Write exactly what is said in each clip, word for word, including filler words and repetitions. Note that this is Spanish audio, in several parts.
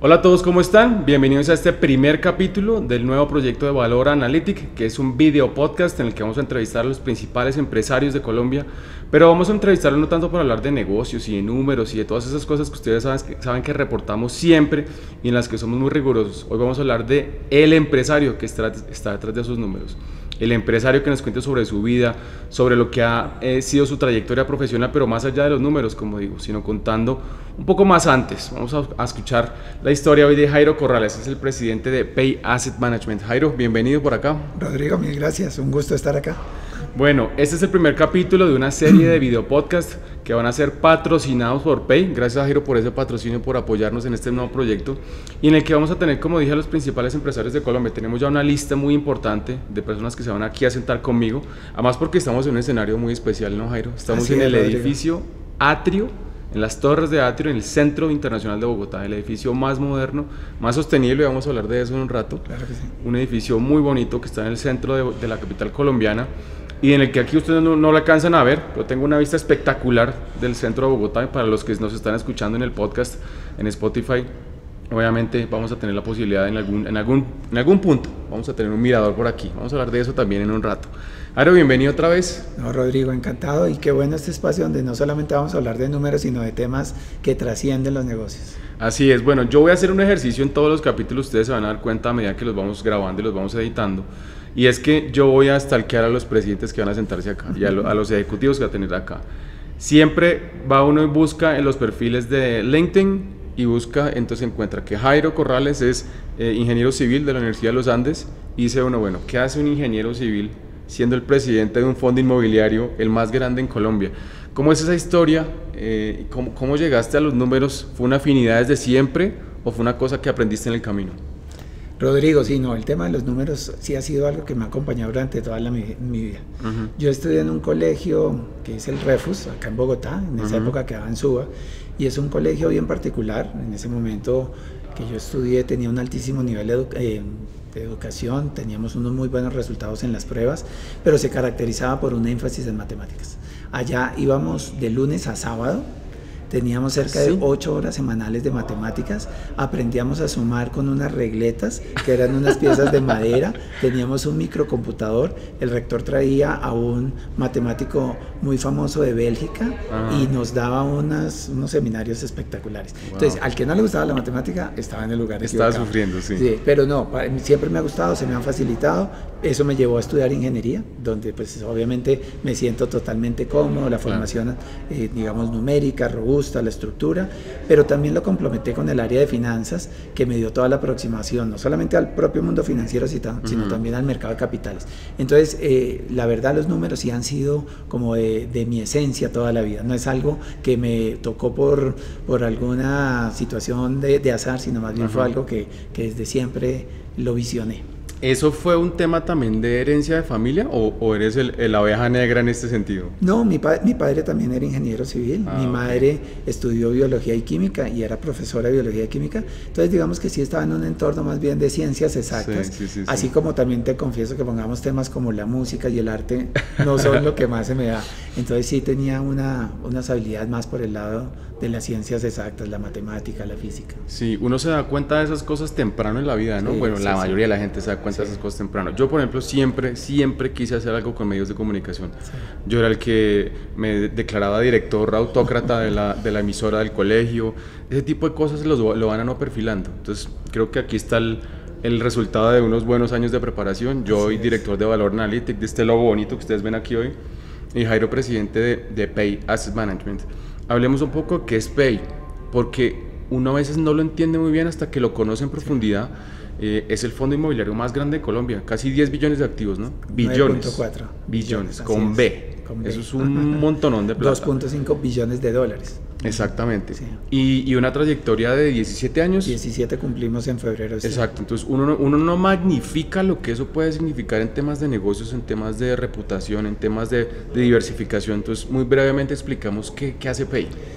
Hola a todos, ¿cómo están? Bienvenidos a este primer capítulo del nuevo proyecto de Valor Analytic, que es un video podcast en el que vamos a entrevistar a los principales empresarios de Colombia, pero vamos a entrevistarlos no tanto para hablar de negocios y de números y de todas esas cosas que ustedes saben que, saben que reportamos siempre y en las que somos muy rigurosos. Hoy vamos a hablar de el empresario que está, está detrás de esos números. El empresario que nos cuente sobre su vida, sobre lo que ha eh, sido su trayectoria profesional, pero más allá de los números, como digo, sino contando un poco más antes. Vamos a, a escuchar la historia hoy de Jairo Corrales, es el presidente de Pay Asset Management. Jairo, bienvenido por acá. Rodrigo, mil gracias, un gusto estar acá. Bueno, este es el primer capítulo de una serie de video podcast que van a ser patrocinados por Pay. Gracias a Jairo por ese patrocinio, por apoyarnos en este nuevo proyecto, y en el que vamos a tener, como dije, a los principales empresarios de Colombia. Tenemos ya una lista muy importante de personas que se van aquí a sentar conmigo, además porque estamos en un escenario muy especial, ¿no, Jairo? Estamos Así en es, el Rodrigo. edificio Atrio, en las torres de Atrio, en el Centro Internacional de Bogotá, el edificio más moderno, más sostenible, y vamos a hablar de eso en un rato. Claro que sí. Un edificio muy bonito que está en el centro de, de la capital colombiana, y en el que aquí ustedes no, no lo alcanzan a ver, pero tengo una vista espectacular del centro de Bogotá. Y para los que nos están escuchando en el podcast, en Spotify, obviamente vamos a tener la posibilidad en algún, en algún, en algún punto, vamos a tener un mirador por aquí. Vamos a hablar de eso también en un rato. Aro, bienvenido otra vez. No, Rodrigo, encantado, y qué bueno este espacio donde no solamente vamos a hablar de números, sino de temas que trascienden los negocios. Así es. Bueno, yo voy a hacer un ejercicio en todos los capítulos, ustedes se van a dar cuenta a medida que los vamos grabando y los vamos editando, y es que yo voy a stalkear a los presidentes que van a sentarse acá y a, lo, a los ejecutivos que van a tener acá. Siempre va uno y busca en los perfiles de LinkedIn y busca, entonces encuentra que Jairo Corrales es eh, ingeniero civil de la Universidad de los Andes, y dice uno, bueno, ¿qué hace un ingeniero civil siendo el presidente de un fondo inmobiliario, el más grande en Colombia? ¿Cómo es esa historia? Eh, ¿cómo, ¿Cómo llegaste a los números? ¿Fue una afinidad desde siempre o fue una cosa que aprendiste en el camino? Rodrigo, sí, no, el tema de los números sí ha sido algo que me ha acompañado durante toda la, mi, mi vida. Uh-huh. Yo estudié en un colegio que es el Refus, acá en Bogotá, en esa uh-huh. época quedaba en Suba, y es un colegio bien particular. En ese momento que yo estudié tenía un altísimo nivel de, edu- eh, de educación, teníamos unos muy buenos resultados en las pruebas, pero se caracterizaba por un énfasis en matemáticas. Allá íbamos de lunes a sábado, teníamos cerca ¿Sí? de ocho horas semanales de matemáticas, aprendíamos a sumar con unas regletas que eran unas piezas de madera, teníamos un microcomputador, el rector traía a un matemático muy famoso de Bélgica ah. y nos daba unas, unos seminarios espectaculares. Wow. Entonces, al que no le gustaba la matemática estaba en el lugar equivocado. Estaba sufriendo, sí. sí. Pero no, siempre me ha gustado, se me han facilitado, eso me llevó a estudiar ingeniería, donde pues obviamente me siento totalmente cómodo, la formación ah. eh, digamos numérica, robusta, la estructura, pero también lo complementé con el área de finanzas, que me dio toda la aproximación, no solamente al propio mundo financiero, sino uh-huh. también al mercado de capitales. Entonces, eh, la verdad, los números sí han sido como de, de mi esencia toda la vida, no es algo que me tocó por, por alguna situación de, de azar, sino más bien uh-huh. fue algo que, que desde siempre lo visioné. ¿Eso fue un tema también de herencia de familia o, o eres el, el, la oveja negra en este sentido? No, mi, pa- mi padre también era ingeniero civil, ah, mi okay. madre estudió biología y química y era profesora de biología y química, entonces digamos que sí estaba en un entorno más bien de ciencias exactas, sí, sí, sí, así sí. como también te confieso que pongamos temas como la música y el arte no son lo que más se me da, entonces sí tenía una, unas habilidades más por el lado de las ciencias exactas, la matemática, la física. Sí, uno se da cuenta de esas cosas temprano en la vida, ¿no? Sí, bueno, sí, la sí. mayoría de la gente se da cuenta sí. de esas cosas temprano. Yo, por ejemplo, siempre, siempre quise hacer algo con medios de comunicación. Sí. Yo era el que me declaraba director autócrata de la, de la emisora del colegio. Ese tipo de cosas los, lo van a no perfilando. Entonces, creo que aquí está el, el resultado de unos buenos años de preparación. Yo soy director de Valor Analytic, de este logo bonito que ustedes ven aquí hoy, y Jairo, presidente de, de Pay Asset Management. Hablemos un poco de qué es Pay, porque uno a veces no lo entiende muy bien hasta que lo conoce en profundidad. Eh, es el fondo inmobiliario más grande de Colombia, casi diez billones de activos, ¿no? Billones. nueve punto cuatro billones, con B. Con B. Eso es un montonón de plata. dos punto cinco billones de dólares. Exactamente. Sí. Y, y una trayectoria de diecisiete años. diecisiete cumplimos en febrero. Sí. Exacto. Entonces uno, uno no magnifica lo que eso puede significar en temas de negocios, en temas de reputación, en temas de, de diversificación. Entonces, muy brevemente explicamos qué, qué hace Pay.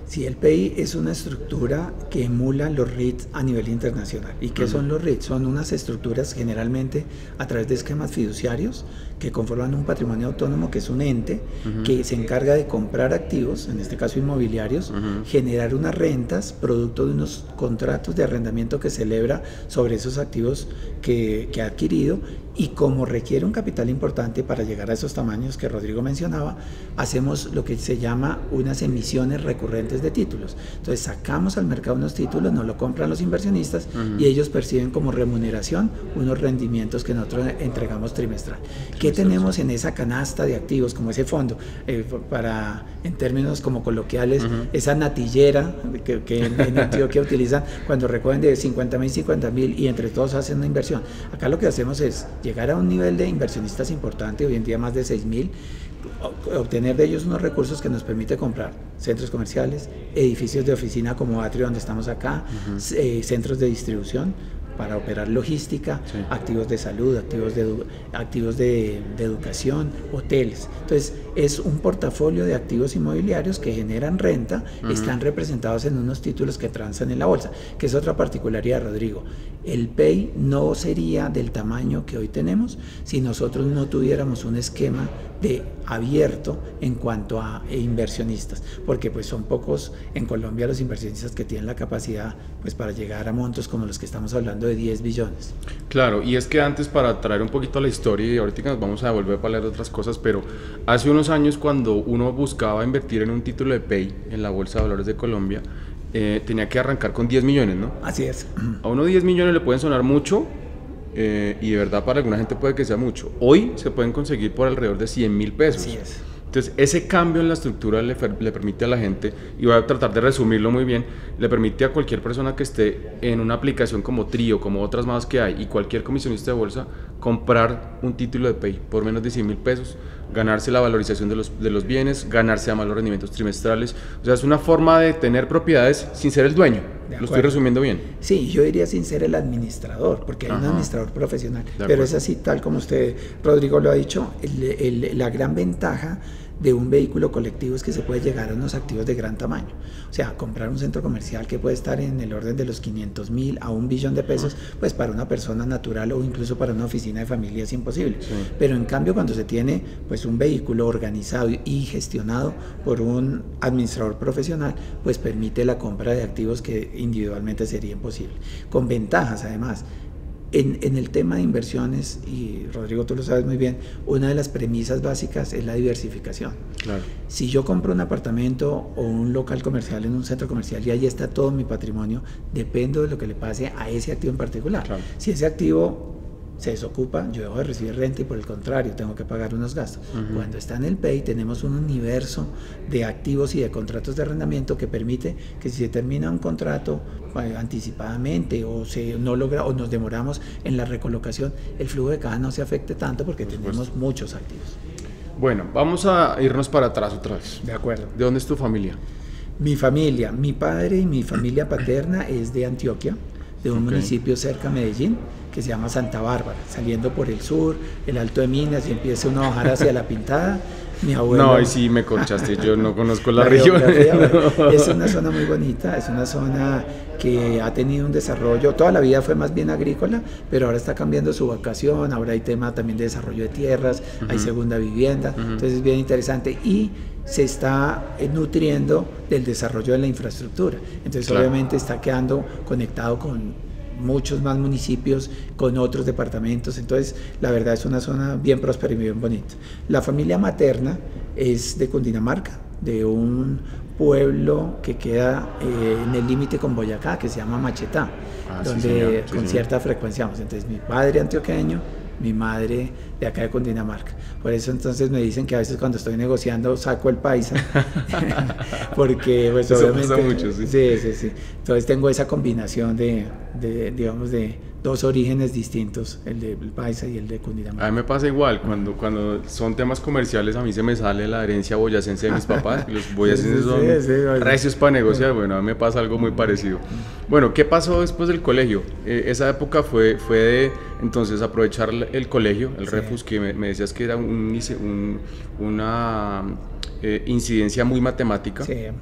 Sí, el P I es una estructura que emula los R I Ts a nivel internacional. ¿Y qué uh-huh. son los R I Ts? Son unas estructuras generalmente a través de esquemas fiduciarios que conforman un patrimonio autónomo, que es un ente uh-huh. que se encarga de comprar activos, en este caso inmobiliarios, uh-huh. generar unas rentas producto de unos contratos de arrendamiento que celebra sobre esos activos que, que ha adquirido, y como requiere un capital importante para llegar a esos tamaños que Rodrigo mencionaba, hacemos lo que se llama unas emisiones recurrentes de títulos. Entonces sacamos al mercado unos títulos, nos lo compran los inversionistas uh-huh. y ellos perciben como remuneración unos rendimientos que nosotros entregamos trimestral. ¿Qué tenemos en esa canasta de activos, como ese fondo? Eh, para, en términos como coloquiales, uh-huh. esa natillera que, que en, en Antioquia utilizan cuando recogen de cincuenta mil, cincuenta mil y entre todos hacen una inversión. Acá lo que hacemos es llegar a un nivel de inversionistas importante, hoy en día más de seis mil, obtener de ellos unos recursos que nos permite comprar centros comerciales, edificios de oficina como Atrio, donde estamos acá, uh-huh. eh, centros de distribución para operar logística, sí. activos de salud, activos, de, activos de, de educación, hoteles. Entonces es un portafolio de activos inmobiliarios que generan renta, uh-huh. están representados en unos títulos que transan en la bolsa, que es otra particularidad, Rodrigo. El P I no sería del tamaño que hoy tenemos si nosotros no tuviéramos un esquema de abierto en cuanto a inversionistas, porque pues son pocos en Colombia los inversionistas que tienen la capacidad pues para llegar a montos como los que estamos hablando de diez billones. Claro, y es que antes, para traer un poquito a la historia, y ahorita nos vamos a volver para leer otras cosas, pero hace unos años cuando uno buscaba invertir en un título de P I en la Bolsa de Valores de Colombia, eh, tenía que arrancar con diez millones, ¿no? Así es. A uno diez millones le pueden sonar mucho, eh, y de verdad para alguna gente puede que sea mucho. Hoy se pueden conseguir por alrededor de cien mil pesos. Así es. Entonces ese cambio en la estructura le, le permite a la gente, y voy a tratar de resumirlo muy bien, le permite a cualquier persona que esté en una aplicación como Trio, como otras más que hay, y cualquier comisionista de bolsa, comprar un título de P I por menos de cien mil pesos, ganarse la valorización de los, de los bienes, ganarse además los rendimientos trimestrales. O sea, es una forma de tener propiedades sin ser el dueño. Lo estoy resumiendo bien. Sí, yo diría sin ser el administrador, porque hay Ajá. un administrador profesional, pero es así tal como usted, Rodrigo, lo ha dicho. el, el, la gran ventaja de un vehículo colectivo es que se puede llegar a unos activos de gran tamaño. O sea, comprar un centro comercial que puede estar en el orden de los quinientos mil a un billón de pesos, pues para una persona natural o incluso para una oficina de familia es imposible. Sí. Pero en cambio, cuando se tiene pues un vehículo organizado y gestionado por un administrador profesional, pues permite la compra de activos que individualmente sería imposible. Con ventajas además. En, en el tema de inversiones, y Rodrigo tú lo sabes muy bien, una de las premisas básicas es la diversificación. Claro. Si yo compro un apartamento o un local comercial en un centro comercial y ahí está todo mi patrimonio, dependo de lo que le pase a ese activo en particular. Claro. Si ese activo se desocupa, yo dejo de recibir renta y por el contrario tengo que pagar unos gastos. Uh-huh. Cuando está en el P I tenemos un universo de activos y de contratos de arrendamiento que permite que si se termina un contrato eh, anticipadamente o se no logra o nos demoramos en la recolocación, el flujo de caja no se afecte tanto porque por tenemos supuesto. Muchos activos. Bueno, vamos a irnos para atrás otra vez. De acuerdo. ¿De dónde es tu familia? Mi familia, mi padre y mi familia paterna es de Antioquia, de un okay. municipio cerca a Medellín, que se llama Santa Bárbara, saliendo por el sur, el Alto de Minas, y empieza uno a bajar hacia La Pintada. Mi abuelo... No, y sí me corchaste, yo no conozco la, la región. Bueno, es una zona muy bonita, es una zona que ha tenido un desarrollo, toda la vida fue más bien agrícola, pero ahora está cambiando su vocación, ahora hay tema también de desarrollo de tierras, uh-huh. hay segunda vivienda, uh-huh. entonces es bien interesante, y se está nutriendo del desarrollo de la infraestructura, entonces claro. obviamente está quedando conectado con muchos más municipios, con otros departamentos, entonces la verdad es una zona bien próspera y bien bonita. La familia materna es de Cundinamarca, de un pueblo que queda eh, en el límite con Boyacá, que se llama Machetá, ah, donde sí, señor. Sí, con señor. Cierta frecuencia vamos. Entonces mi padre antioqueño, mi madre de acá de Cundinamarca. Por eso entonces me dicen que a veces cuando estoy negociando saco el paisa, porque pues eso obviamente... pasa mucho, sí. Sí, sí, sí. Entonces tengo esa combinación de, de digamos, de dos orígenes distintos, el del paisa y el de Cundinamarca. A mí me pasa igual, cuando, cuando son temas comerciales a mí se me sale la herencia boyacense de mis papás, los boyacenses son sí, sí, sí, recios para negociar, bueno, a mí me pasa algo muy parecido. Bueno, ¿qué pasó después del colegio? Eh, esa época fue, fue de, entonces, aprovechar el colegio, el sí. Refus, que me, me decías que era un, un, una eh, incidencia muy matemática. Sí.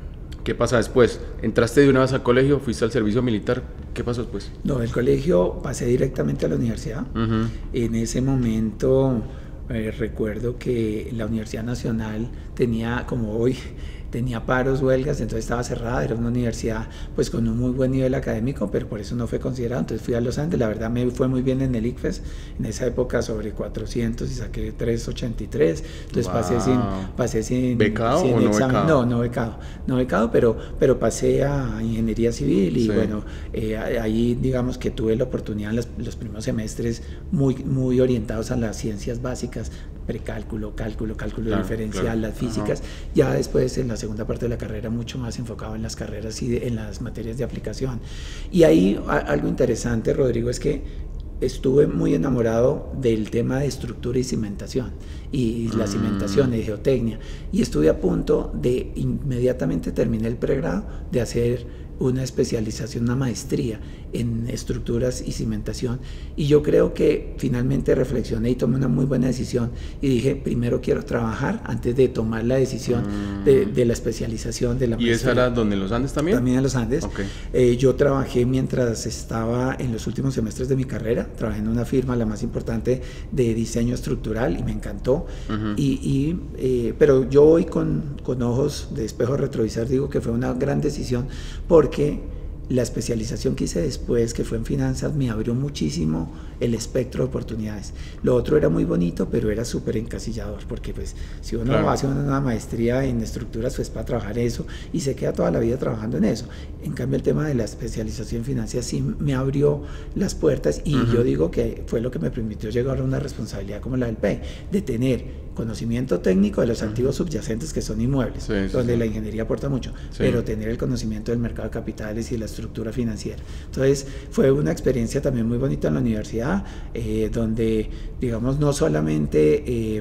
¿Qué pasa después? ¿Entraste de una vez al colegio? ¿Fuiste al servicio militar? ¿Qué pasó después? No, del colegio pasé directamente a la universidad. Uh-huh. En ese momento eh, recuerdo que la Universidad Nacional tenía, como hoy, tenía paros, huelgas, entonces estaba cerrada, era una universidad pues con un muy buen nivel académico, pero por eso no fue considerado, entonces fui a los Andes, la verdad me fue muy bien en el ICFES, en esa época sobre cuatrocientos y saqué tres ochenta y tres, entonces wow. pasé sin, pasé sin, ¿becado sin o no examen, becado? no, no becado, no becado, pero, pero pasé a Ingeniería Civil y sí. bueno, eh, ahí digamos que tuve la oportunidad en los, los primeros semestres muy, muy orientados a las ciencias básicas, precálculo, cálculo, cálculo claro, diferencial, claro. las físicas, Ajá. ya después en la segunda parte de la carrera mucho más enfocado en las carreras y de, en las materias de aplicación. Y ahí a, algo interesante, Rodrigo, es que estuve muy enamorado del tema de estructura y cimentación, y la mm. cimentación y geotecnia, y estuve a punto de, inmediatamente terminé el pregrado, de hacer una especialización, una maestría en estructuras y cimentación, y yo creo que finalmente reflexioné y tomé una muy buena decisión y dije, primero quiero trabajar antes de tomar la decisión mm. de, de la especialización de la maestría. ¿Y esa era donde en los Andes también? También en los Andes. Okay. Eh, yo trabajé mientras estaba en los últimos semestres de mi carrera, trabajé en una firma, la más importante de diseño estructural, y me encantó, uh-huh. y, y, eh, pero yo hoy con, con ojos de espejo retrovisor digo que fue una gran decisión, porque la especialización que hice después, que fue en finanzas, me abrió muchísimo el espectro de oportunidades. Lo otro era muy bonito, pero era súper encasillador, porque pues si uno claro. hace una maestría en estructuras, pues para trabajar eso, y se queda toda la vida trabajando en eso. En cambio, el tema de la especialización en finanzas sí me abrió las puertas, y uh-huh. yo digo que fue lo que me permitió llegar a una responsabilidad como la del P E I, de tener conocimiento técnico de los activos uh-huh. subyacentes, que son inmuebles, sí, sí, donde sí. la ingeniería aporta mucho, sí. pero tener el conocimiento del mercado de capitales y la estructura financiera. Entonces fue una experiencia también muy bonita en la universidad, eh, donde digamos no solamente eh,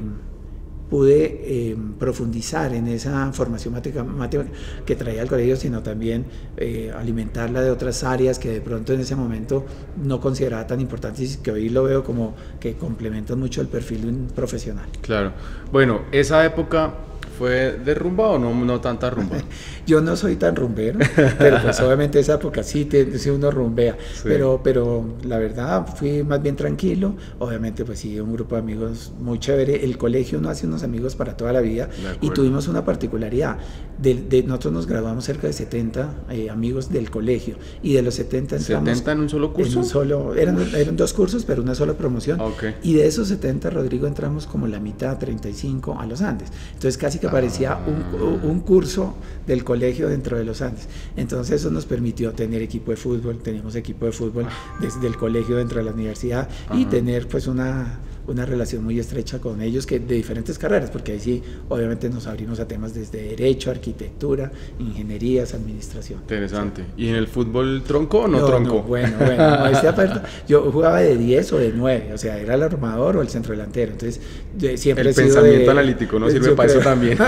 pude eh, profundizar en esa formación matemática que traía al colegio, sino también eh, alimentarla de otras áreas que de pronto en ese momento no consideraba tan importantes y que hoy lo veo como que complementan mucho el perfil de un profesional. Claro. Bueno, esa época ¿fue de rumba o no, no tanta rumba? Yo no soy tan rumbero, pero pues obviamente esa época sí, te, sí uno rumbea, sí. pero, pero la verdad fui más bien tranquilo, obviamente pues sí, un grupo de amigos muy chévere, el colegio uno hace unos amigos para toda la vida, y tuvimos una particularidad, de, de, nosotros nos graduamos cerca de setenta eh, amigos del colegio, y de los setenta entramos... ¿setenta en un solo curso? En un solo, eran, eran dos cursos, pero una sola promoción, okay. y de esos setenta, Rodrigo, entramos como la mitad, treinta y cinco, a los Andes, entonces casi que parecía un, un curso del colegio dentro de los Andes. Entonces eso nos permitió tener equipo de fútbol, teníamos equipo de fútbol desde el colegio dentro de la universidad, y uh-huh. tener pues una, una relación muy estrecha con ellos, que de diferentes carreras, porque ahí sí obviamente nos abrimos a temas desde derecho, arquitectura, ingenierías, administración. Interesante. Sí. ¿Y en el fútbol tronco o no, no tronco? No, bueno, bueno, no, este aperto, yo jugaba de diez o de nueve, o sea, era el armador o el centro delantero, entonces siempre el he sido pensamiento de, analítico no sirve para creo. eso también.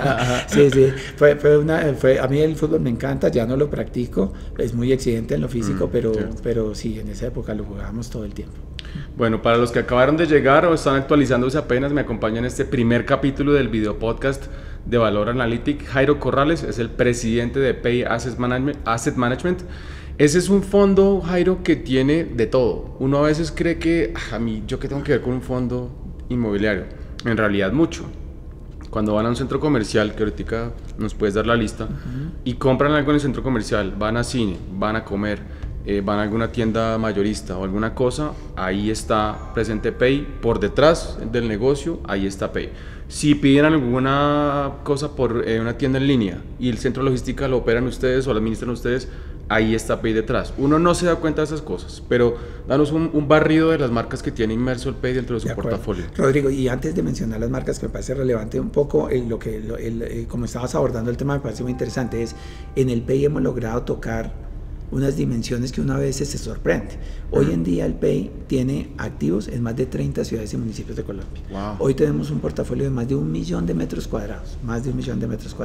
sí, sí, fue, fue una, fue, a mí el fútbol me encanta, ya no lo practico, es muy exigente en lo físico, mm, pero, sí. pero sí, en esa época lo jugábamos todo el tiempo. Bueno, para los que acabaron de llegar o están actualizándose apenas, me acompaña en este primer capítulo del video podcast de Valor Analytic, Jairo Corrales, es el presidente de P E I Asset Management, Asset Management. Ese es un fondo, Jairo, que tiene de todo. Uno a veces cree que, a mí, ¿yo qué tengo que ver con un fondo inmobiliario? En realidad mucho. Cuando van a un centro comercial, que ahorita nos puedes dar la lista, uh-huh. y compran algo en el centro comercial, van a cine, van a comer, eh, van a alguna tienda mayorista o alguna cosa, ahí está presente P E I, por detrás del negocio, ahí está P E I. Si piden alguna cosa por eh, una tienda en línea y el centro de logística lo operan ustedes o lo administran ustedes, ahí está P E I detrás. Uno no se da cuenta de esas cosas, pero danos un, un barrido de las marcas que tiene inmerso el P E I dentro de su de portafolio. Rodrigo, y antes de mencionar las marcas, que me parece relevante un poco, el, lo que, el, el, el, como estabas abordando el tema, me parece muy interesante, es en el P E I hemos logrado tocar unas dimensiones que uno a veces se sorprende. Hoy uh-huh. en día el P E I tiene activos en más de treinta ciudades y municipios de Colombia. Wow. Hoy tenemos un portafolio de más de un millón de metros cuadrados, más de un millón de metros cuadrados.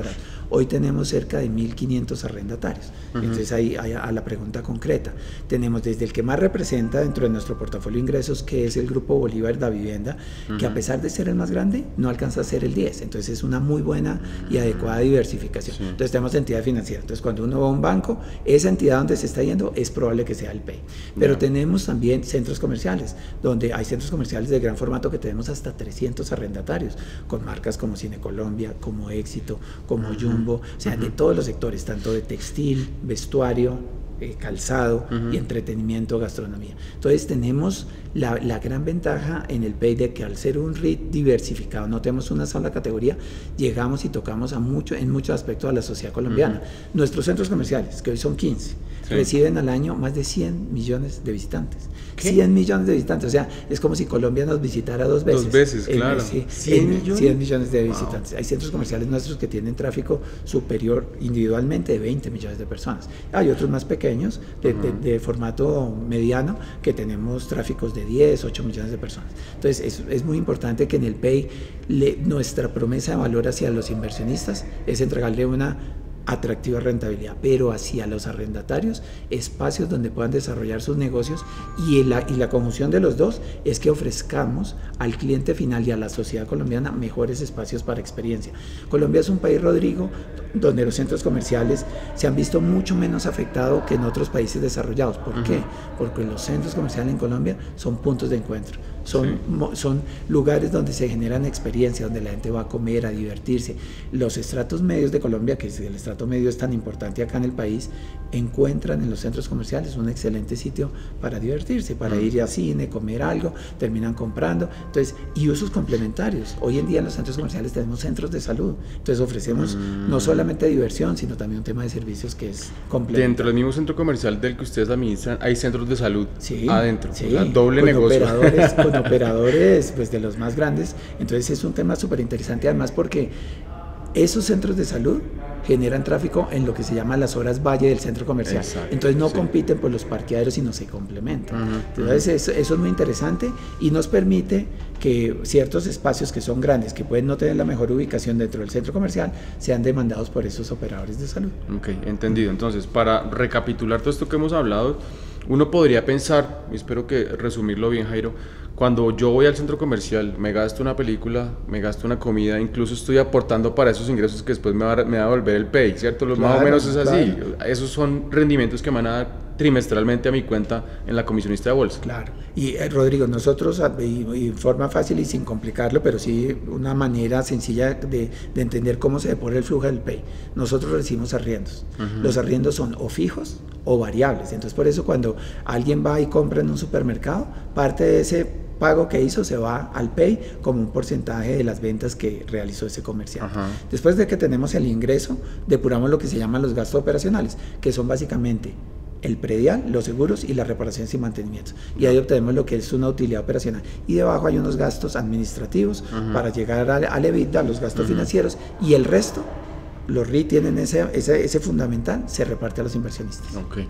Hoy tenemos cerca de mil quinientos arrendatarios. Uh-huh. Entonces ahí, ahí a la pregunta concreta, tenemos desde el que más representa dentro de nuestro portafolio de ingresos, que es el Grupo Bolívar da Vivienda, uh-huh. que a pesar de ser el más grande, no alcanza a ser el diez. Entonces es una muy buena y adecuada diversificación. Sí. Entonces tenemos entidad financiera. Entonces cuando uno va a un banco, esa entidad donde se está yendo es probable que sea el P E I. Pero yeah. tenemos también centros comerciales, donde hay centros comerciales de gran formato que tenemos hasta trescientos arrendatarios, con marcas como Cine Colombia, como Éxito, como uh-huh. Jumbo, o sea, uh-huh. de todos los sectores, tanto de textil, vestuario, eh, calzado uh-huh. y entretenimiento, gastronomía. Entonces tenemos la, la gran ventaja en el P E I de que al ser un R I T diversificado, no tenemos una sola categoría, llegamos y tocamos a mucho, en muchos aspectos a la sociedad colombiana. Uh-huh. Nuestros centros comerciales, que hoy son quince, sí. reciben al año más de cien millones de visitantes. ¿Qué? cien millones de visitantes, o sea, es como si Colombia nos visitara dos veces. Dos veces, en, claro. Sí, ¿cien millones? cien millones de visitantes. Wow. Hay centros comerciales nuestros que tienen tráfico superior individualmente de veinte millones de personas. Hay otros más pequeños, de, uh-huh. de, de formato mediano, que tenemos tráficos de diez, ocho millones de personas. Entonces, es, es muy importante que en el P E I le, nuestra promesa de valor hacia los inversionistas es entregarle una atractiva rentabilidad, pero hacia los arrendatarios, espacios donde puedan desarrollar sus negocios, y la, y la conjunción de los dos es que ofrezcamos al cliente final y a la sociedad colombiana mejores espacios para experiencia. Colombia es un país, Rodrigo, donde los centros comerciales se han visto mucho menos afectados que en otros países desarrollados. ¿Por uh-huh. qué? Porque los centros comerciales en Colombia son puntos de encuentro. Son, sí. son lugares donde se generan experiencias, donde la gente va a comer, a divertirse. Los estratos medios de Colombia, que el estrato medio es tan importante acá en el país, encuentran en los centros comerciales un excelente sitio para divertirse, para mm. ir a cine, comer algo, terminan comprando. Entonces, y usos complementarios. Hoy en día en los centros comerciales tenemos centros de salud. Entonces ofrecemos mm. no solamente diversión, sino también un tema de servicios que es complementario. Dentro del mismo centro comercial del que ustedes administran, hay centros de salud sí, adentro. Sí, o sea, doble con negocio. Operadores, con operadores pues, de los más grandes. Entonces es un tema súper interesante, además porque esos centros de salud generan tráfico en lo que se llama las horas valle del centro comercial. Exacto, entonces no sí. compiten por los parqueaderos, sino se complementan. Uh-huh, entonces uh-huh. eso, eso es muy interesante y nos permite que ciertos espacios que son grandes, que pueden no tener la mejor ubicación dentro del centro comercial, sean demandados por esos operadores de salud. Ok, entendido. Entonces, para recapitular todo esto que hemos hablado, uno podría pensar, y espero que resumirlo bien, Jairo, cuando yo voy al centro comercial, me gasto una película, me gasto una comida, incluso estoy aportando para esos ingresos que después me va a, me va a devolver el P E I, ¿cierto? Los, claro, más o menos es así. Claro. Esos son rendimientos que me van a dar trimestralmente a mi cuenta en la comisionista de bolsa. Claro. Y eh, Rodrigo, nosotros, y, y forma fácil y sin complicarlo, pero sí una manera sencilla de, de entender cómo se depura el flujo del P E I. Nosotros recibimos arriendos. Uh-huh. Los arriendos son o fijos o variables. Entonces, por eso cuando alguien va y compra en un supermercado, parte de ese pago que hizo se va al P E I como un porcentaje de las ventas que realizó ese comerciante. Ajá. Después de que tenemos el ingreso, depuramos lo que se llaman los gastos operacionales, que son básicamente el predial, los seguros y las reparaciones y mantenimientos. Y ahí obtenemos lo que es una utilidad operacional. Y debajo hay unos gastos administrativos Ajá. para llegar al, al EBITDA, los gastos Ajá. financieros, y el resto, los R I tienen ese, ese, ese fundamental, se reparte a los inversionistas. Okay.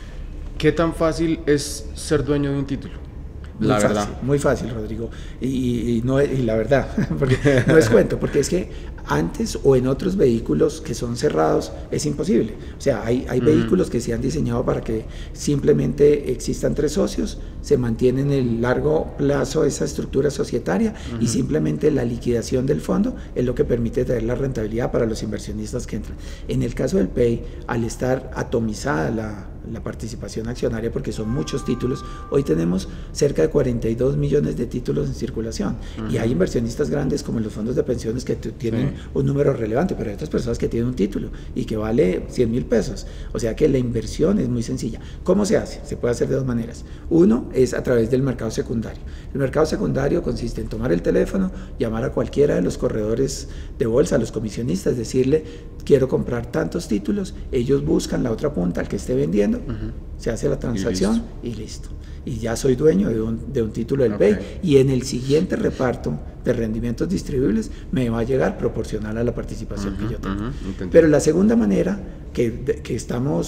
¿Qué tan fácil es ser dueño de un título? Muy la fácil, verdad. Muy fácil, Rodrigo. Y, y, no, y la verdad, porque no es cuento, porque es que antes o en otros vehículos que son cerrados es imposible. O sea, hay, hay mm. vehículos que se han diseñado para que simplemente existan tres socios, se mantiene en el largo plazo esa estructura societaria uh-huh. y simplemente la liquidación del fondo es lo que permite traer la rentabilidad para los inversionistas que entran. En el caso del P E I, al estar atomizada la la participación accionaria, porque son muchos títulos, hoy tenemos cerca de cuarenta y dos millones de títulos en circulación uh-huh. y hay inversionistas grandes como los fondos de pensiones que tienen sí. un número relevante, pero hay otras personas que tienen un título y que vale cien mil pesos, o sea que la inversión es muy sencilla. ¿Cómo se hace? Se puede hacer de dos maneras. Uno es a través del mercado secundario. El mercado secundario consiste en tomar el teléfono, llamar a cualquiera de los corredores de bolsa, a los comisionistas, decirle quiero comprar tantos títulos, ellos buscan la otra punta al que esté vendiendo, uh-huh. se hace la transacción y listo. y listo. Y ya soy dueño de un, de un título del okay. P E I, y en el siguiente reparto de rendimientos distribuibles me va a llegar proporcional a la participación uh-huh, que yo tengo. Uh-huh. Pero la segunda manera que, que estamos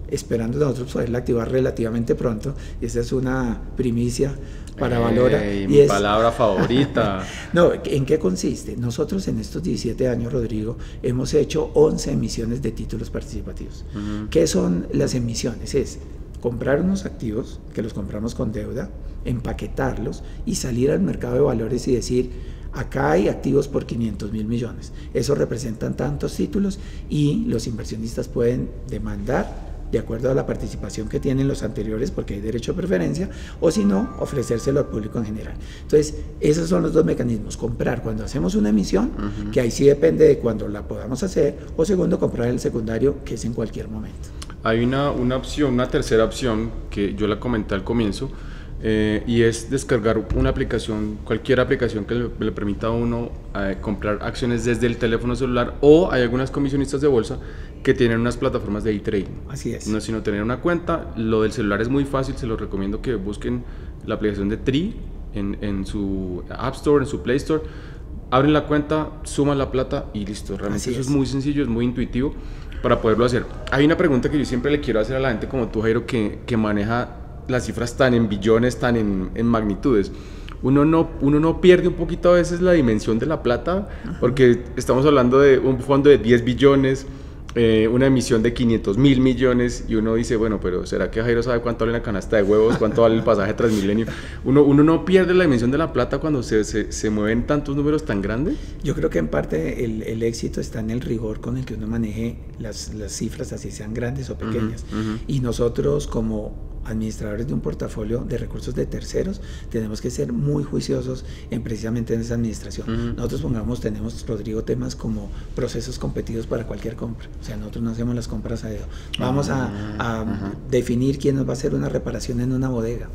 esperando nosotros poderla activar relativamente pronto. Esa es una primicia para Valora. Y mi es, palabra favorita. No, ¿en qué consiste? Nosotros en estos diecisiete años, Rodrigo, hemos hecho once emisiones de títulos participativos. Uh-huh. ¿Qué son las emisiones? Es comprar unos activos, que los compramos con deuda, empaquetarlos y salir al mercado de valores y decir: acá hay activos por quinientos mil millones. Eso representan tantos títulos y los inversionistas pueden demandar de acuerdo a la participación que tienen los anteriores, porque hay derecho a preferencia, o si no, ofrecérselo al público en general. Entonces, esos son los dos mecanismos: comprar cuando hacemos una emisión, uh-huh. que ahí sí depende de cuando la podamos hacer, o segundo, comprar el secundario, que es en cualquier momento. Hay una, una opción, una tercera opción, que yo la comenté al comienzo, eh, y es descargar una aplicación, cualquier aplicación que le, le permita a uno eh, comprar acciones desde el teléfono celular, o hay algunas comisionistas de bolsa que tienen unas plataformas de e-trading. Así es. No es sino tener una cuenta. Lo del celular es muy fácil, se los recomiendo que busquen la aplicación de Tree en, en su App Store, en su Play Store. Abren la cuenta, suman la plata y listo. Realmente Así eso es. es muy sencillo, es muy intuitivo para poderlo hacer. Hay una pregunta que yo siempre le quiero hacer a la gente como tú, Jairo, que, que maneja las cifras tan en billones, tan en, en magnitudes. Uno no, uno no pierde un poquito a veces la dimensión de la plata, porque estamos hablando de un fondo de diez billones, eh, una emisión de quinientos mil millones, y uno dice, bueno, pero ¿será que Jairo sabe cuánto vale una canasta de huevos, cuánto vale el pasaje Transmilenio? Uno, uno no pierde la dimensión de la plata cuando se, se, se mueven tantos números tan grandes. Yo creo que en parte el, el éxito está en el rigor con el que uno maneje las, las cifras, así sean grandes o pequeñas. Uh-huh, uh-huh. Y nosotros, como administradores de un portafolio de recursos de terceros, tenemos que ser muy juiciosos en precisamente en esa administración. Uh-huh. Nosotros, pongamos, tenemos, Rodrigo, temas como procesos competidos para cualquier compra. O sea, nosotros no hacemos las compras a dedo. Vamos a, a uh-huh. definir quién nos va a hacer una reparación en una bodega.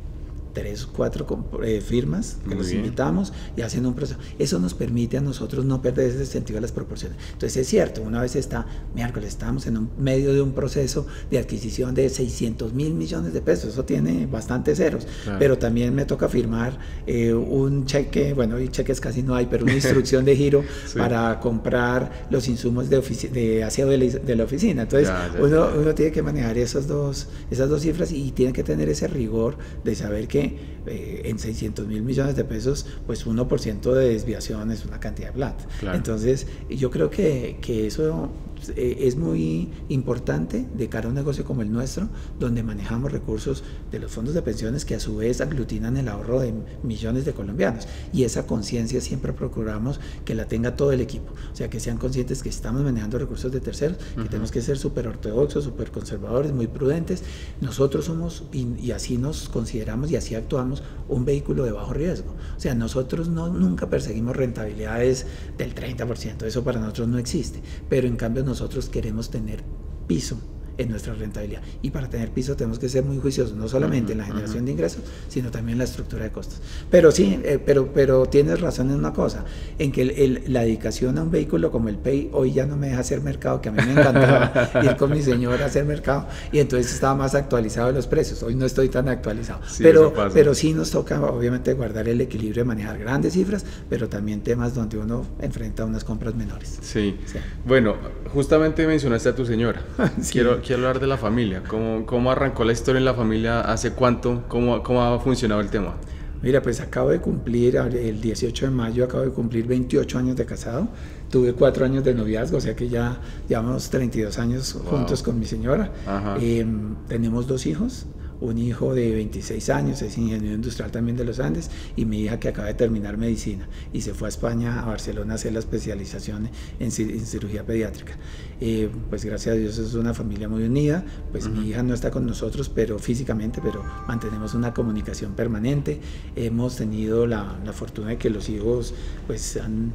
Tres, cuatro eh, firmas que Muy los bien. invitamos y hacen un proceso. Eso nos permite a nosotros no perder ese sentido de las proporciones. Entonces es cierto, una vez está, miércoles, estamos en un, medio de un proceso de adquisición de seiscientos mil millones de pesos, eso tiene bastantes ceros, claro. pero también me toca firmar eh, un cheque, bueno, y cheques casi no hay, pero una instrucción de giro sí. para comprar los insumos de, ofici- de aseo de la, de la oficina. Entonces ya, ya, uno, ya. uno tiene que manejar esas dos, esas dos cifras y tiene que tener ese rigor de saber que Eh, en seiscientos mil millones de pesos, pues uno por ciento de desviación es una cantidad de plata. Claro. Entonces, yo creo que, que eso eh, es muy importante de cara a un negocio como el nuestro, donde manejamos recursos de los fondos de pensiones que a su vez aglutinan el ahorro de millones de colombianos. Y esa conciencia siempre procuramos que la tenga todo el equipo. O sea, que sean conscientes que estamos manejando recursos de terceros, uh-huh. que tenemos que ser súper ortodoxos, súper conservadores, muy prudentes. Nosotros somos, y, y así nos consideramos y así actuamos, un vehículo de bajo riesgo. O sea, nosotros no, nunca perseguimos rentabilidades del treinta por ciento, eso para nosotros no existe, pero en cambio nosotros queremos tener piso en nuestra rentabilidad, y para tener piso tenemos que ser muy juiciosos, no solamente uh-huh, en la generación uh-huh. de ingresos, sino también en la estructura de costos. Pero sí, eh, pero, pero tienes razón en una cosa, en que el, el, la dedicación a un vehículo como el Pay hoy ya no me deja hacer mercado, que a mí me encantaba ir con mi señora a hacer mercado, y entonces estaba más actualizado de los precios. Hoy no estoy tan actualizado, sí, pero, pero sí nos toca obviamente guardar el equilibrio de manejar grandes cifras, pero también temas donde uno enfrenta unas compras menores. Sí, sí. Bueno, justamente mencionaste a tu señora. sí. Quiero Quiero hablar de la familia. ¿Cómo, cómo arrancó la historia en la familia? ¿Hace cuánto? ¿Cómo, cómo ha funcionado el tema? Mira, pues acabo de cumplir, el dieciocho de mayo acabo de cumplir veintiocho años de casado. Tuve cuatro años de noviazgo, o sea que ya llevamos treinta y dos años wow. juntos con mi señora. Eh, tenemos dos hijos. Un hijo de veintiséis años, es ingeniero industrial también de los Andes, y mi hija que acaba de terminar medicina y se fue a España, a Barcelona, a hacer la especialización en, en cirugía pediátrica. Eh, pues gracias a Dios es una familia muy unida, pues uh-huh. mi hija no está con nosotros pero físicamente, pero mantenemos una comunicación permanente. Hemos tenido la, la fortuna de que los hijos pues han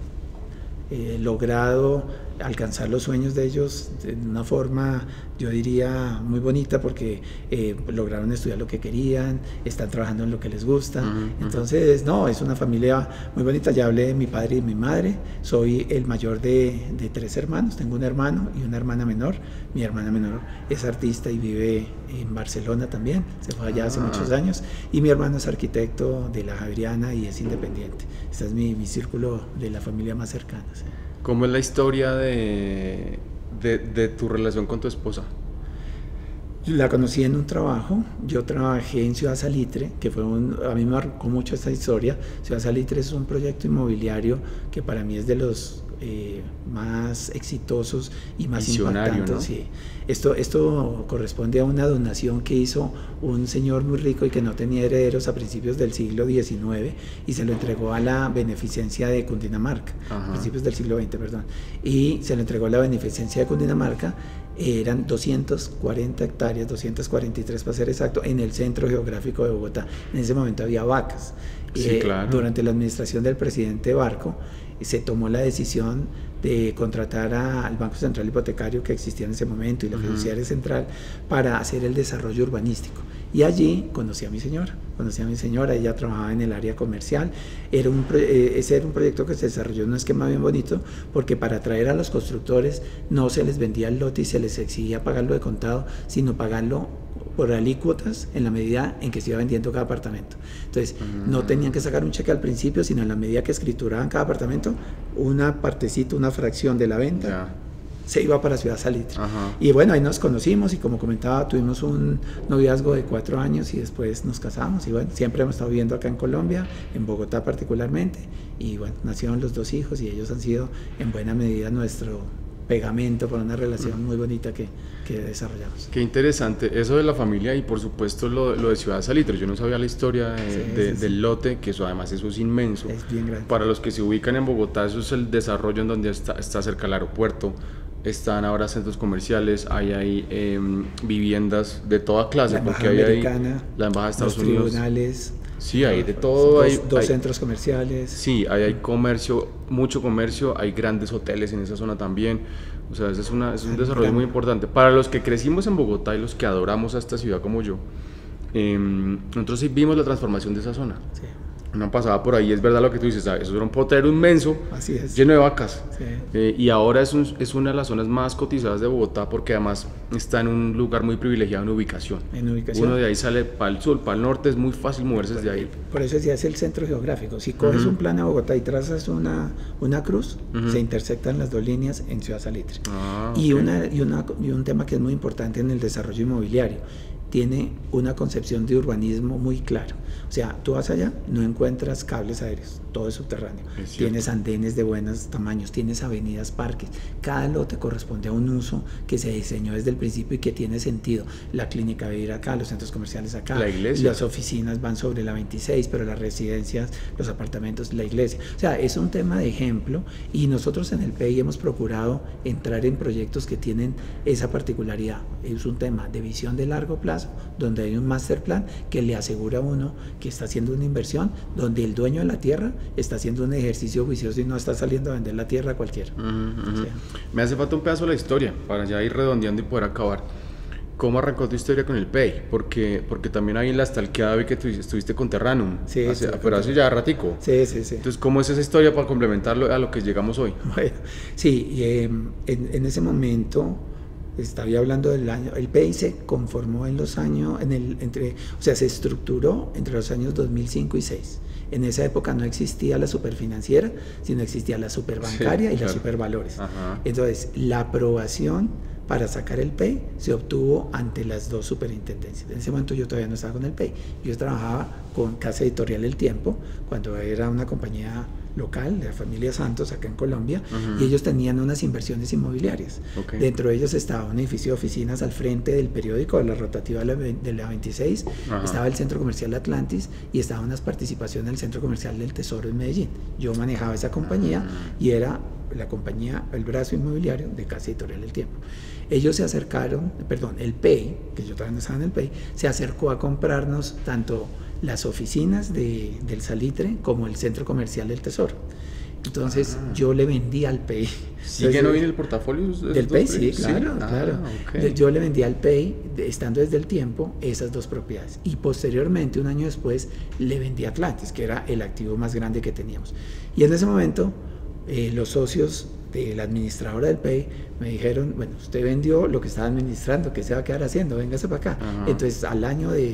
eh, logrado alcanzar los sueños de ellos de una forma, yo diría, muy bonita, porque eh, lograron estudiar lo que querían, están trabajando en lo que les gusta. Uh-huh, Entonces, no, es una familia muy bonita. Ya hablé de mi padre y de mi madre. Soy el mayor de, de tres hermanos. Tengo un hermano y una hermana menor. Mi hermana menor es artista y vive en Barcelona también. Se fue allá uh-huh. hace muchos años. Y mi hermano es arquitecto de la Javeriana y es independiente. Este es mi, mi círculo de la familia más cercana. ¿Sí? ¿Cómo es la historia de, de, de tu relación con tu esposa? La conocí en un trabajo, yo trabajé en Ciudad Salitre, que fue un, a mí me marcó mucho esta historia. Ciudad Salitre es un proyecto inmobiliario que para mí es de los eh, más exitosos y más Visionario, impactantes. ¿no? Sí. Esto, esto corresponde a una donación que hizo un señor muy rico y que no tenía herederos a principios del siglo diecinueve y se lo entregó a la beneficencia de Cundinamarca, a principios del siglo veinte, perdón, y se lo entregó a la beneficencia de Cundinamarca. Eran doscientas cuarenta hectáreas, doscientas cuarenta y tres para ser exacto, en el centro geográfico de Bogotá. En ese momento había vacas. Sí, eh, claro. Durante la administración del presidente Barco se tomó la decisión de contratar a, al Banco Central Hipotecario que existía en ese momento y la Fiduciaria uh-huh. Central para hacer el desarrollo urbanístico. Y allí conocí a mi señora, conocí a mi señora, ella trabajaba en el área comercial. Era un, eh, ese era un proyecto que se desarrolló en un esquema bien bonito, porque para atraer a los constructores no se les vendía el lote y se les exigía pagarlo de contado, sino pagarlo por alícuotas en la medida en que se iba vendiendo cada apartamento. Entonces, uh-huh. no tenían que sacar un cheque al principio, sino en la medida que escrituraban cada apartamento, una partecita, una fracción de la venta, yeah. se iba para Ciudad Salitre. Uh-huh. Y bueno, ahí nos conocimos y como comentaba, tuvimos un noviazgo de cuatro años y después nos casamos. Y bueno, siempre hemos estado viviendo acá en Colombia, en Bogotá particularmente. Y bueno, nacieron los dos hijos y ellos han sido en buena medida nuestro pegamento para una relación muy bonita que, que desarrollamos. Qué interesante eso de la familia y por supuesto lo, lo de Ciudad Salitre. Yo no sabía la historia de, sí, de, sí, del sí. lote, que eso además eso es inmenso. Es bien grande. Para los que se ubican en Bogotá, eso es el desarrollo en donde está, está cerca el aeropuerto. Están ahora centros comerciales, hay ahí eh, viviendas de toda clase, la porque hay ahí la embajada de Estados los Unidos. Tribunales. Sí, hay de todo. Dos, hay, dos hay, centros comerciales. Sí, hay, hay comercio, mucho comercio, hay grandes hoteles en esa zona también. O sea, ese es, una, es un desarrollo gran. muy importante. Para los que crecimos en Bogotá y los que adoramos a esta ciudad como yo, eh, nosotros sí vimos la transformación de esa zona. Sí. Una pasada por ahí, es verdad lo que tú dices, ¿sabes? Eso era un potero inmenso, Así es. lleno de vacas. Sí. Eh, y ahora es, un, es una de las zonas más cotizadas de Bogotá porque además está en un lugar muy privilegiado en ubicación. En ubicación. Uno de ahí sale para el sur, para el norte, es muy fácil moverse desde ahí. Por eso decía, es el centro geográfico. Si coges uh-huh. un plan a Bogotá y trazas una, una cruz, uh-huh. se intersectan las dos líneas en Ciudad Salitre. Ah, y, okay. una, y, una, y un tema que es muy importante en el desarrollo inmobiliario. Tiene una concepción de urbanismo muy claro. O sea, tú vas allá, no encuentras cables aéreos, todo es subterráneo. Es tienes andenes de buenos tamaños, tienes avenidas, parques. Cada lote corresponde a un uso que se diseñó desde el principio y que tiene sentido. La clínica va a ir acá, los centros comerciales acá, la iglesia. Las oficinas van sobre la veintiséis, pero las residencias, los apartamentos, la iglesia. O sea, es un tema de ejemplo y nosotros en el P E I hemos procurado entrar en proyectos que tienen esa particularidad. Es un tema de visión de largo plazo, donde hay un master plan que le asegura a uno que está haciendo una inversión, donde el dueño de la tierra está haciendo un ejercicio juicioso y no está saliendo a vender la tierra a cualquiera. Uh-huh, uh-huh. O sea, me hace falta un pedazo de la historia para ya ir redondeando y poder acabar. ¿Cómo arrancó tu historia con el P E I? Porque, porque también ahí en la stalkeada vi que tú estuviste con Terranum, sí, hace, sí, pero hace ya ratico. Sí, sí, sí. Entonces, ¿cómo es esa historia para complementarlo a lo que llegamos hoy? Bueno, sí, eh, en, en ese momento estaba hablando del año, el P E I se conformó en los años, en el, entre, o sea, se estructuró entre los años dos mil cinco y dos mil seis. En esa época no existía la superfinanciera, sino existía la superbancaria sí, y claro. la supervalores. Ajá. Entonces, la aprobación para sacar el P E I se obtuvo ante las dos superintendencias. En ese momento yo todavía no estaba con el P E I. Yo trabajaba con Casa Editorial El Tiempo, cuando era una compañía local de la familia Santos acá en Colombia, uh-huh. y ellos tenían unas inversiones inmobiliarias. Okay. Dentro de ellos estaba un edificio de oficinas al frente del periódico de la rotativa de la, de la veintiséis, uh-huh. estaba el centro comercial Atlantis y estaban unas participaciones del centro comercial del Tesoro en Medellín. Yo manejaba esa compañía uh-huh. y era la compañía, el brazo inmobiliario de Casa Editorial El Tiempo. Ellos se acercaron, perdón, el P E I, que yo todavía no estaba en el P E I, se acercó a comprarnos tanto las oficinas de, del Salitre como el centro comercial del Tesoro. Entonces ah. yo le vendí al P E I. ¿Sigue no viene el portafolio de del P E I? Sí, claro, sí. Ah, claro. Okay. Yo le vendí al P E I, estando desde el tiempo, esas dos propiedades. Y posteriormente, un año después, le vendí a Atlantis, que era el activo más grande que teníamos. Y en ese momento, eh, los socios de la administradora del P E I me dijeron, bueno, usted vendió lo que estaba administrando, ¿qué se va a quedar haciendo? Véngase para acá. Uh-huh. Entonces, al año de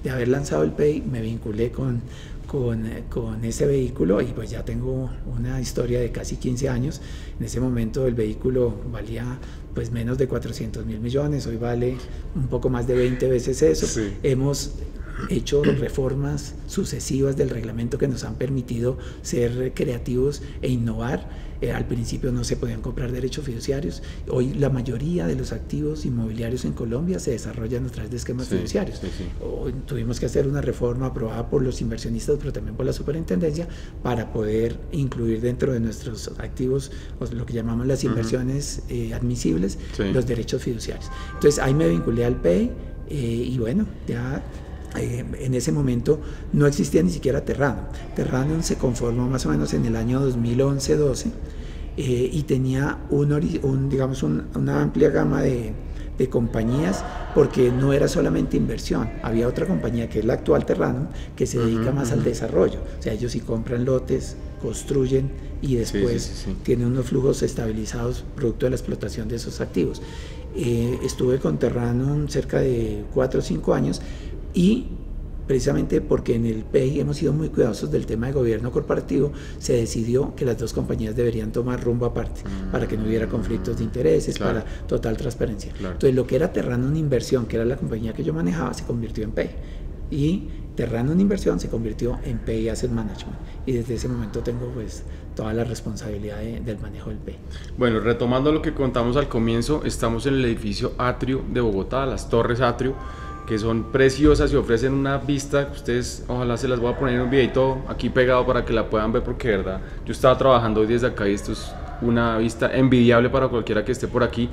de haber lanzado el P E I, me vinculé con, con, con ese vehículo y pues ya tengo una historia de casi quince años. En ese momento el vehículo valía pues menos de cuatrocientos mil millones, hoy vale un poco más de veinte veces eso. Sí. Hemos hecho reformas sucesivas del reglamento que nos han permitido ser creativos e innovar. Eh, al principio no se podían comprar derechos fiduciarios. Hoy la mayoría de los activos inmobiliarios en Colombia se desarrollan a través de esquemas sí, fiduciarios. Sí, sí. Hoy tuvimos que hacer una reforma aprobada por los inversionistas, pero también por la superintendencia, para poder incluir dentro de nuestros activos, lo que llamamos las inversiones uh-huh. eh, admisibles, sí. los derechos fiduciarios. Entonces ahí me vinculé al P E I eh, y bueno, ya... Eh, en ese momento no existía ni siquiera Terranum. Terranum se conformó más o menos en el año dos mil once doce eh, y tenía un, un, digamos un, una amplia gama de, de compañías, porque no era solamente inversión, había otra compañía que es la actual Terranum que se dedica uh-huh, más uh-huh. al desarrollo, o sea, ellos sí compran lotes, construyen y después sí, sí, sí, sí. tienen unos flujos estabilizados producto de la explotación de esos activos. Eh, estuve con Terranum cerca de cuatro o cinco años. Y precisamente porque en el P E I hemos sido muy cuidadosos del tema de gobierno corporativo, se decidió que las dos compañías deberían tomar rumbo aparte, mm, para que no hubiera conflictos de intereses, claro. para total transparencia. Claro. Entonces lo que era Terranum Inversión, que era la compañía que yo manejaba, se convirtió en P E I. Y Terranum Inversión se convirtió en P E I Asset Management. Y desde ese momento tengo pues toda la responsabilidad de, del manejo del P E I. Bueno, retomando lo que contamos al comienzo, estamos en el edificio Atrio de Bogotá, las Torres Atrio, que son preciosas y ofrecen una vista que ustedes, ojalá se las voy a poner en un videito aquí pegado para que la puedan ver, porque de verdad yo estaba trabajando hoy desde acá y esto es una vista envidiable para cualquiera que esté por aquí.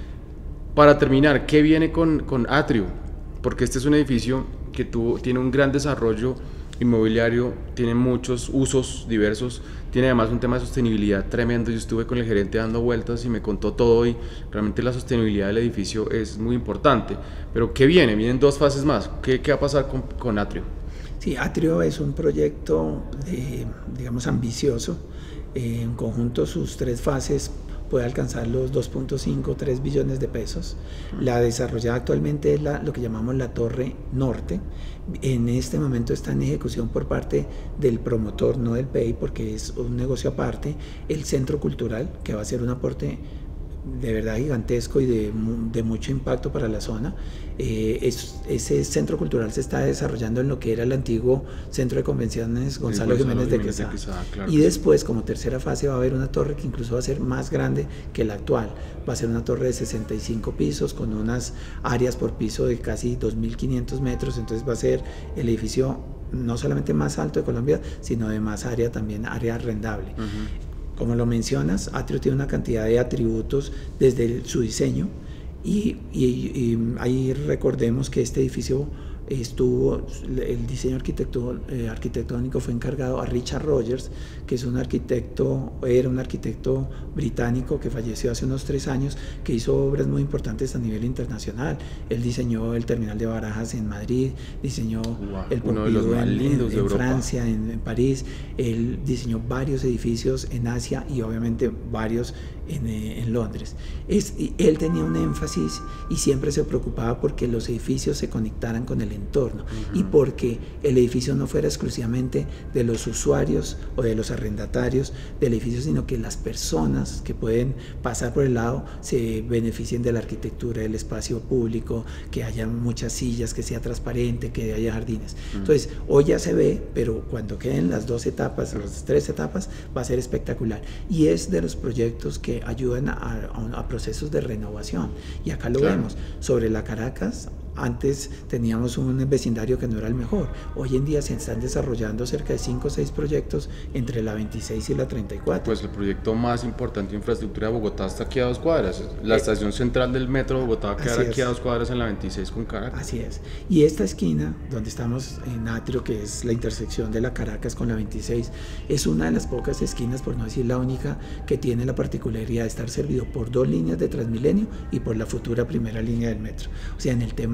Para terminar, ¿qué viene con, con Atrio? Porque este es un edificio que tuvo, tiene un gran desarrollo inmobiliario, tiene muchos usos diversos, tiene además un tema de sostenibilidad tremendo. Yo estuve con el gerente dando vueltas y me contó todo, y realmente la sostenibilidad del edificio es muy importante. Pero ¿qué viene? Vienen dos fases más. ¿Qué, qué va a pasar con, con Atrio? Sí, Atrio es un proyecto, de, digamos, ambicioso. Eh, en conjunto sus tres fases puede alcanzar los dos punto cinco, tres billones de pesos. La desarrollada actualmente es la, lo que llamamos la Torre Norte. En este momento está en ejecución por parte del promotor, no del P E I, porque es un negocio aparte, el Centro Cultural, que va a ser un aporte de verdad gigantesco y de, de mucho impacto para la zona. Eh, es, ese centro cultural se está desarrollando en lo que era el antiguo Centro de Convenciones Gonzalo sí, Jiménez de Quesada, claro, y después, como tercera fase, va a haber una torre que incluso va a ser más grande que la actual. Va a ser una torre de sesenta y cinco pisos con unas áreas por piso de casi dos mil quinientos metros. Entonces va a ser el edificio no solamente más alto de Colombia, sino de más área, también área arrendable. Uh-huh. Como lo mencionas, Atrio tiene una cantidad de atributos desde el, su diseño, y, y, y ahí recordemos que este edificio estuvo, el diseño arquitecto, eh, arquitectónico fue encargado a Richard Rogers, que es un arquitecto, era un arquitecto británico que falleció hace unos tres años, que hizo obras muy importantes a nivel internacional. Él diseñó el terminal de Barajas en Madrid, diseñó wow, el Pompidou en, en, en Francia, en, en París. Él diseñó varios edificios en Asia y obviamente varios en, en Londres. Es, él tenía un énfasis y siempre se preocupaba porque los edificios se conectaran con el entorno, uh-huh. y porque el edificio no fuera exclusivamente de los usuarios o de los arrendatarios del edificio, sino que las personas que pueden pasar por el lado se beneficien de la arquitectura, del espacio público, que haya muchas sillas, que sea transparente, que haya jardines. Uh-huh. Entonces, hoy ya se ve, pero cuando queden las dos etapas, las tres etapas, va a ser espectacular. Y es de los proyectos que ayudan a, a, a procesos de renovación. Y acá lo claro. vemos. Sobre la Caracas, antes teníamos un vecindario que no era el mejor. Hoy en día se están desarrollando cerca de cinco o seis proyectos entre la veintiséis y la treinta y cuatro. Pues el proyecto más importante de infraestructura de Bogotá está aquí a dos cuadras. La estación central del metro de Bogotá queda aquí a dos cuadras en la veintiséis con Caracas. Así es. Y esta esquina, donde estamos en Atrio, que es la intersección de la Caracas con la veintiséis, es una de las pocas esquinas, por no decir la única, que tiene la particularidad de estar servido por dos líneas de Transmilenio y por la futura primera línea del metro. O sea, en el tema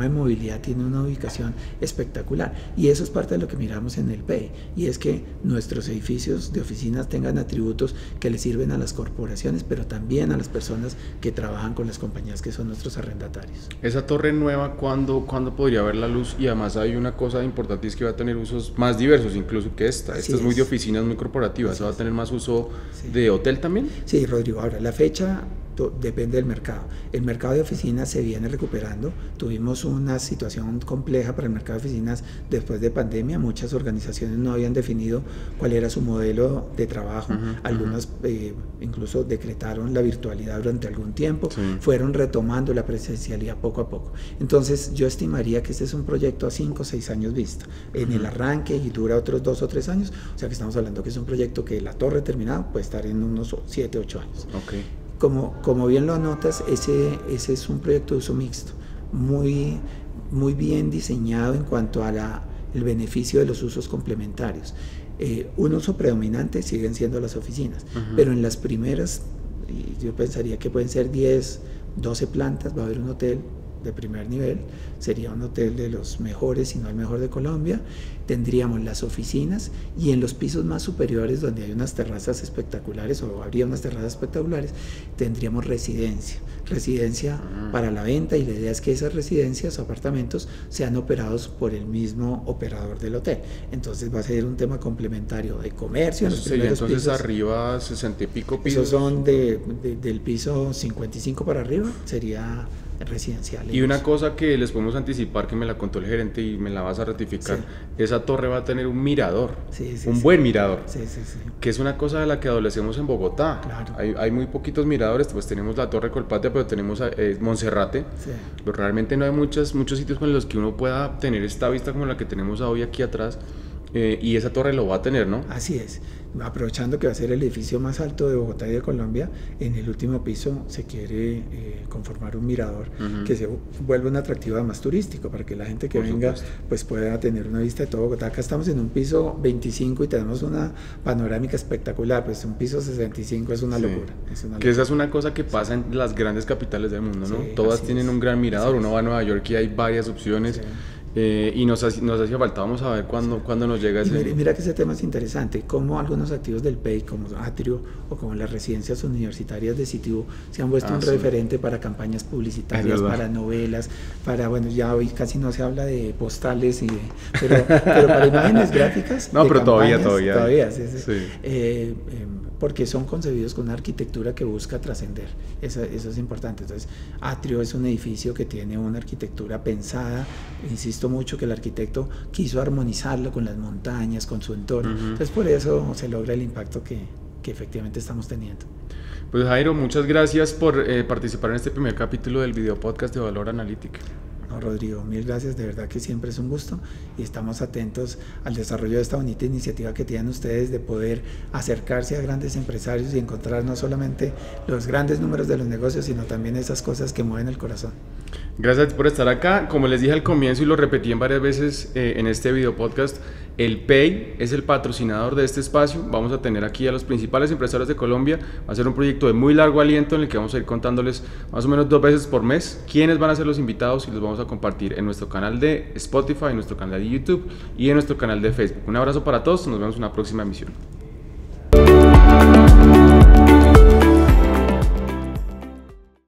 de movilidad tiene una ubicación espectacular. Y eso es parte de lo que miramos en el P E I, y es que nuestros edificios de oficinas tengan atributos que le sirven a las corporaciones, pero también a las personas que trabajan con las compañías que son nuestros arrendatarios. Esa torre nueva, ¿cuándo, ¿cuándo podría ver la luz? Y además hay una cosa importante, es que va a tener usos más diversos incluso que esta. Así esta es, es muy de oficinas, muy corporativa. ¿Eso va a tener más uso sí. de hotel también? Sí, Rodrigo. Ahora, la fecha depende del mercado. El mercado de oficinas se viene recuperando. Tuvimos una situación compleja para el mercado de oficinas después de pandemia. Muchas organizaciones no habían definido cuál era su modelo de trabajo. Uh-huh, Algunas uh-huh. eh, incluso decretaron la virtualidad durante algún tiempo. Sí. Fueron retomando la presencialidad poco a poco. Entonces yo estimaría que este es un proyecto a cinco o seis años vista. En uh-huh. el arranque y dura otros dos o tres años. O sea que estamos hablando que es un proyecto que la torre terminada puede estar en unos siete, ocho años. Okay. Como, como bien lo anotas, ese, ese es un proyecto de uso mixto, muy, muy bien diseñado en cuanto a la, el beneficio de los usos complementarios. Eh, un uso predominante siguen siendo las oficinas, uh-huh. pero en las primeras, yo pensaría que pueden ser diez, doce plantas, va a haber un hotel de primer nivel, sería un hotel de los mejores, si no el mejor de Colombia. Tendríamos las oficinas y en los pisos más superiores, donde hay unas terrazas espectaculares o habría unas terrazas espectaculares, tendríamos residencia, residencia uh-huh. para la venta, y la idea es que esas residencias o apartamentos sean operados por el mismo operador del hotel. Entonces va a ser un tema complementario de comercio. Eso sería entonces pisos. Arriba sesenta y pico pisos. Esos son de, de, del piso cincuenta y cinco para arriba, sería residencial. Y una cosa que les podemos anticipar, que me la contó el gerente y me la vas a ratificar, sí. esa torre va a tener un mirador, sí, sí, un sí. buen mirador, sí, sí, sí. que es una cosa de la que adolecemos en Bogotá. Claro. Hay, hay muy poquitos miradores, pues tenemos la Torre Colpatria, pero tenemos eh, Monserrate, sí. pero realmente no hay muchas, muchos sitios con los que uno pueda tener esta vista como la que tenemos hoy aquí atrás. Eh, y esa torre lo va a tener, ¿no? Así es. Aprovechando que va a ser el edificio más alto de Bogotá y de Colombia, en el último piso se quiere eh, conformar un mirador uh-huh. que se vuelva un atractivo más turístico, para que la gente que Por venga supuesto. pues pueda tener una vista de todo Bogotá. Acá estamos en un piso veinticinco y tenemos una panorámica espectacular, pues un piso sesenta y cinco es una sí. locura. Es una que locura. esa es una cosa que pasa sí. en las grandes capitales del mundo, ¿no? Sí, Todas tienen es. un gran mirador, así uno es. va a Nueva York y hay varias opciones. Sí. Eh, y nos, nos hacía falta, vamos a ver cuándo, sí. cuándo nos llega ese... Mira, mira que ese tema es interesante, como algunos activos del P E I, como Atrio o como las residencias universitarias de Citibú, se han vuelto ah, un sí. referente para campañas publicitarias, para novelas, para, bueno, ya hoy casi no se habla de postales, y de, pero, pero para imágenes gráficas... No, pero todavía, todavía. Todavía, sí, sí. sí. Eh, eh, porque son concebidos con una arquitectura que busca trascender, eso, eso es importante. Entonces, Atrio es un edificio que tiene una arquitectura pensada, insisto mucho que el arquitecto quiso armonizarlo con las montañas, con su entorno, uh-huh. entonces por eso se logra el impacto que, que efectivamente estamos teniendo. Pues Jairo, muchas gracias por eh, participar en este primer capítulo del video podcast de Valor Analítica. No, Rodrigo, mil gracias, de verdad que siempre es un gusto y estamos atentos al desarrollo de esta bonita iniciativa que tienen ustedes de poder acercarse a grandes empresarios y encontrar no solamente los grandes números de los negocios, sino también esas cosas que mueven el corazón. Gracias por estar acá. Como les dije al comienzo y lo repetí en varias veces eh, en este video podcast, el P E I es el patrocinador de este espacio. Vamos a tener aquí a los principales empresarios de Colombia. Va a ser un proyecto de muy largo aliento en el que vamos a ir contándoles más o menos dos veces por mes quiénes van a ser los invitados, y los vamos a compartir en nuestro canal de Spotify, en nuestro canal de YouTube y en nuestro canal de Facebook. Un abrazo para todos, nos vemos en una próxima emisión.